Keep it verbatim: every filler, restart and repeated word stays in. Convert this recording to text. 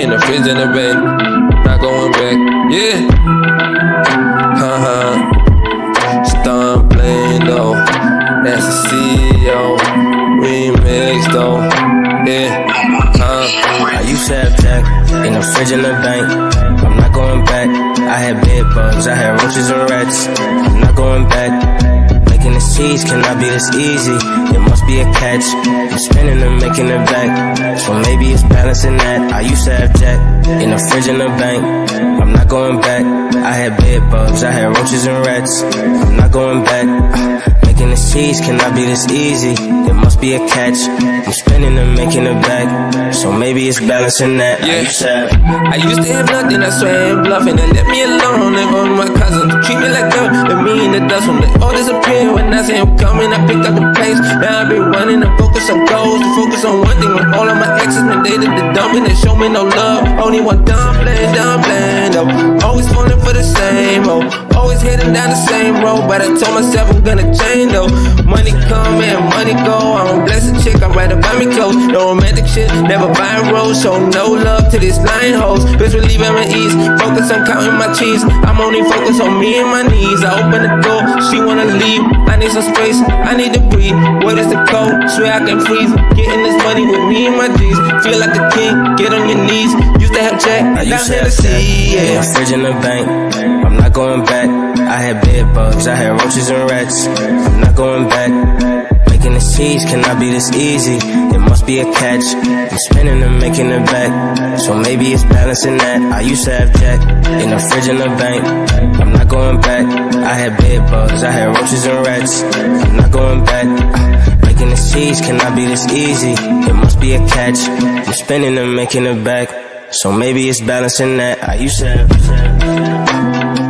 in the fridge in the bed. Not going back, yeah. Haha. Start playing though. That's the C E O. Remix though, yeah. Uh. I used to have Jack in the fridge in the bank. I'm not going back. I had bed bugs, I had roaches and rats. I'm not going back. Making the cheese cannot be this easy. It must be a catch. I'm spinning and making it back. So maybe it's balancing that. I used to have Jack in the fridge in the bank. I'm not going back. I had bed bugs, I had roaches and rats. I'm not going back. Making the cheese cannot be this easy. It must be a catch. I'm spinning and making it back. So maybe it's balancing that. Yeah. I used to have, I used to have nothing, I swear I ain't bluffing. They let me alone, live on my cousins. Treat me like dirt, let me in the dust. When they all disappear, when I say I'm coming, I pick up the pace. Now I be running and focus on goals, to focus on one thing. When all of my exes been dated the dumping, they show me no love. Only one dumpling, dumpling, oh. Always falling for the same, oh. Always heading down the same road, but I told myself I'm gonna change, though. Money come and money go. I don't bless a chick, I rather buy me clothes. No romantic shit, never buying rose. Show no love to these lying hoes. Bitch will leave at my ease. Focus on counting my cheese. I'm only focused on me and my knees. I open the door, she wanna leave. I need some space, I need to breathe. What is the code? Swear I can freeze. Getting this money with me and my G's. Feel like a king, get on your knees. Used to have Jack, I used to have Jack in the fridge in the bank. I'm not going back. I had bed bugs, I had roaches and rats. I'm not going back. Making this cheese cannot be this easy. It must be a catch. I'm spinning and making it back. So maybe it's balancing that. I used to have Jack in the fridge in the bank. I'm not going back. I had bed bugs, I had roaches and rats. I'm not going back. Making this cheese cannot be this easy. It must be a catch. I'm spinning and making it back. So maybe it's balancing that. I used to have